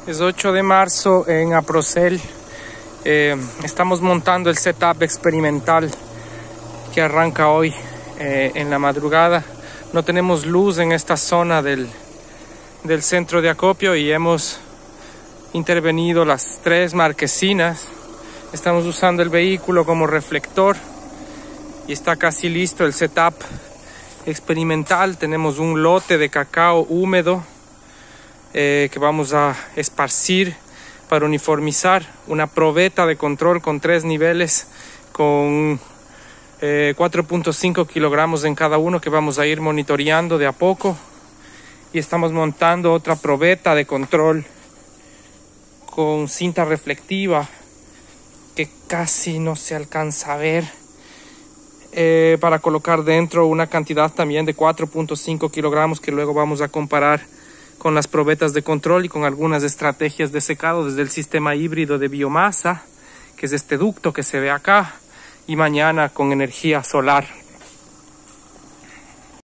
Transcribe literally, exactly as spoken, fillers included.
Es ocho de marzo en Aprocel. Eh, estamos montando el setup experimental que arranca hoy eh, en la madrugada. No tenemos luz en esta zona del, del centro de acopio y hemos intervenido las tres marquesinas. Estamos usando el vehículo como reflector y está casi listo el setup experimental. Tenemos un lote de cacao húmedo eh, que vamos a esparcir para uniformizar, una probeta de control con tres niveles con eh, cuatro punto cinco kilogramos en cada uno que vamos a ir monitoreando de a poco, y estamos montando otra probeta de control con cinta reflectiva que casi no se alcanza a ver, eh, para colocar dentro una cantidad también de cuatro punto cinco kilogramos que luego vamos a comparar con las probetas de control y con algunas estrategias de secado desde el sistema híbrido de biomasa, que es este ducto que se ve acá, y mañana con energía solar.